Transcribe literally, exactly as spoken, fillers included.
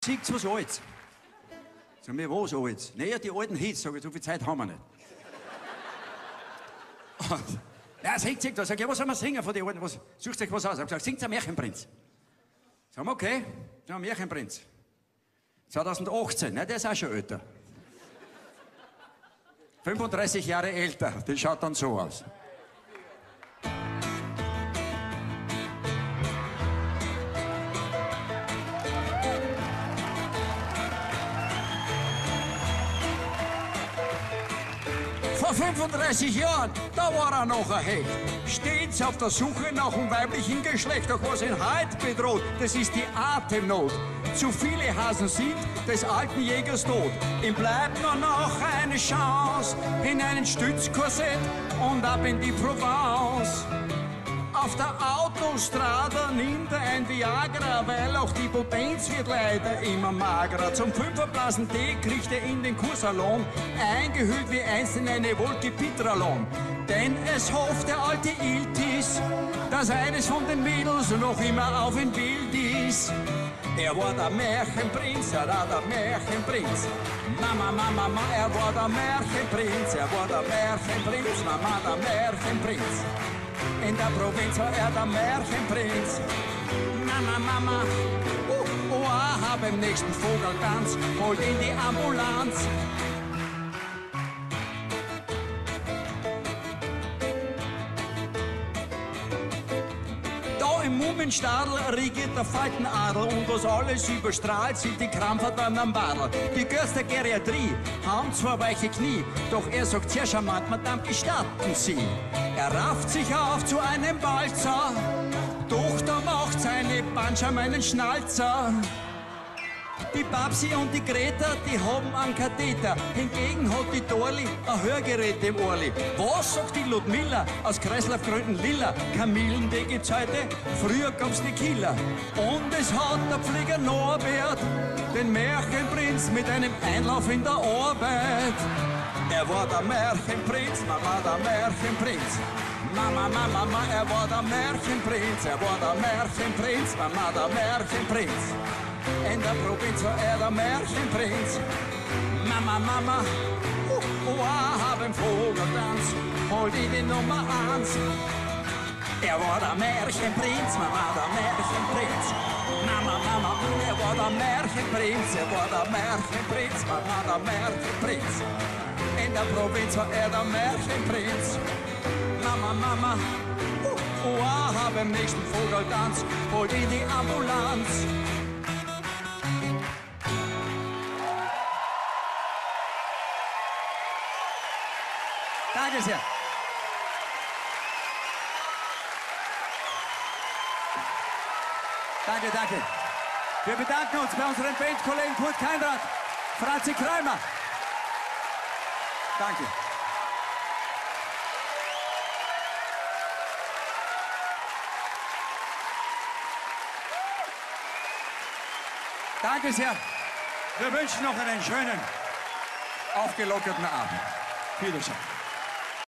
Sieht was Altes. Sag mir, was Altes? Naja, die alten Hits, sag ich, so viel Zeit haben wir nicht. Und, ja, singt, singt was. Sag ich, was soll man singen von den alten? Was, sucht euch was aus. Ich hab gesagt, singt ein Märchenprinz. Sag wir, okay, ja, Märchenprinz. zwanzig achtzehn, ne, der ist auch schon älter. fünfunddreißig Jahre älter, das schaut dann so aus. Vor fünfunddreißig Jahren, da war er noch ein Hecht. Stets auf der Suche nach dem weiblichen Geschlecht. Doch was ihn heute bedroht, das ist die Atemnot. Zu viele Hasen sind des alten Jägers tot. Ihm bleibt nur noch eine Chance in einen Stützkorsett und ab in die Provence. Auf der Autostrada nimmt er ein Viagra, weil auch die Potenz wird leider immer magerer. Zum Fünferblasen Tee kriegt er in den Kursalon, eingehüllt wie einst in eine Wolke Pitralon. Denn es hofft der alte Iltis, dass eines von den Mädels noch immer auf ihn wild ist. Er war der Märchenprinz, er war der Märchenprinz. Mama, Mama, Mama, er war der Märchenprinz, er war der Märchenprinz, Mama, der Märchenprinz. In der Provinz war er der Märchenprinz. Mama, Mama, uh, oh, ah, beim nächsten Vogeltanz holt ihn die Ambulanz. Da im Mummenstadel regiert der Faltenadel und was alles überstrahlt, sind die Krampfadern am Badel. Die Görs der Geriatrie haben zwar weiche Knie, doch er sagt sehr charmant, Madame, gestatten Sie. Er rafft sich auf zu einem Walzer, doch da macht seine Panscha meinen Schnalzer. Die Babsi und die Greta, die haben einen Katheter. Hingegen hat die Dorli ein Hörgerät im Ohrli. Was sagt die Ludmilla aus Kreislaufgründen lila? Kamillen, die gibt's heute, früher gab's die Killer. Und es hat der Pfleger Norbert den Märchenprinz mit einem Einlauf in der Arbeit. Er war der Märchenprinz, Mama, der Märchenprinz. Mama, Mama, Mama, er war der Märchenprinz, er war der Märchenprinz, Mama, der Märchenprinz. In der Provinz war er der Märchenprinz. Mama, Mama, uh, uh, ah, beim Vogeltanz, holt ihn die Nummer eins. Er war der Märchenprinz, Mama, der Märchenprinz. Mama, Mama, er war der Märchenprinz, er war der Märchenprinz, Mama, der Märchenprinz. In der Provinz war er der Märchenprinz. Mama, Mama, uh, uh, ah, beim nächsten Vogeltanz, holt ihn die Ambulanz. Danke sehr. Danke, danke. Wir bedanken uns bei unseren Bandkollegen Kurt Keinrad, Franzi Kreimer. Danke. Danke sehr. Wir wünschen noch einen schönen, aufgelockerten Abend. Wiedersehen.